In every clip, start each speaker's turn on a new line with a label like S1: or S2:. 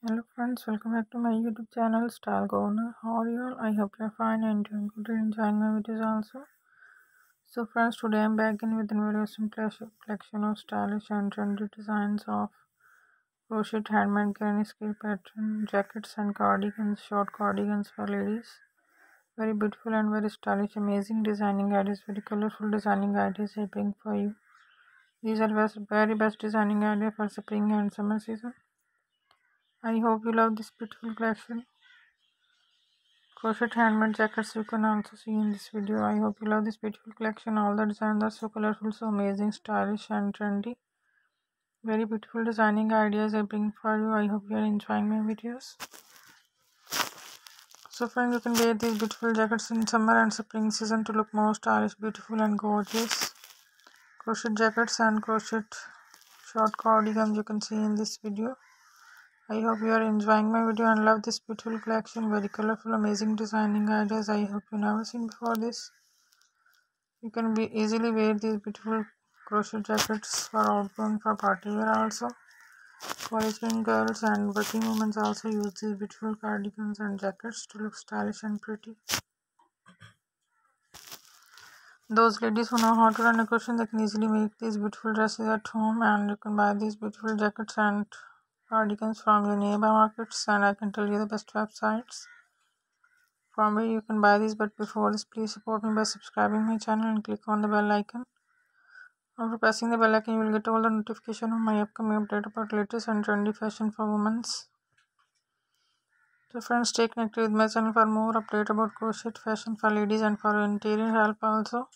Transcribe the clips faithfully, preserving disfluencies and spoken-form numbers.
S1: Hello friends, welcome back to my YouTube channel Style Governor. How are you all? I hope you're fine and doing good and enjoying my videos also. So friends, today I'm back in with a very awesome collection of stylish and trendy designs of crochet handmade granny scale pattern jackets and cardigans, short cardigans for ladies. Very beautiful and very stylish, amazing designing ideas, very colorful designing ideas I bring for you. These are best, very best designing ideas for spring and summer season. I hope you love this beautiful collection. Crochet handmade jackets you can also see in this video. I hope you love this beautiful collection. All the designs are so colorful, so amazing, stylish and trendy. Very beautiful designing ideas I bring for you. I hope you are enjoying my videos. So friends, you can wear these beautiful jackets in summer and spring season to look more stylish, beautiful and gorgeous. Crochet jackets and crochet short cardigans you can see in this video. I hope you are enjoying my video and love this beautiful collection. Very colorful, amazing designing ideas. I hope you never seen before this. You can be easily wear these beautiful crochet jackets for outgoing, for party wear also. College going girls and working women also use these beautiful cardigans and jackets to look stylish and pretty. Those ladies who know how to run a crochet, they can easily make these beautiful dresses at home, and you can buy these beautiful jackets and cardigans from your nearby markets, and I can tell you the best websites from where you can buy these. But before this, please support me by subscribing my channel and click on the bell icon. After pressing the bell icon, you will get all the notification of my upcoming update about latest and trendy fashion for women. So friends, stay connected with my channel for more update about crochet fashion for ladies and for interior help also.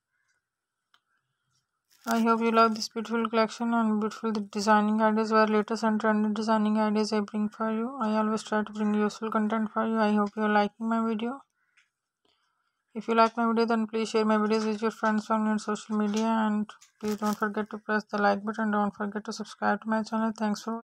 S1: I hope you love this beautiful collection and beautiful designing ideas were latest and trendy designing ideas I bring for you. I always try to bring useful content for you. I hope you are liking my video. If you like my video, then please share my videos with your friends, family on social media, and please don't forget to press the like button. Don't forget to subscribe to my channel. Thanks for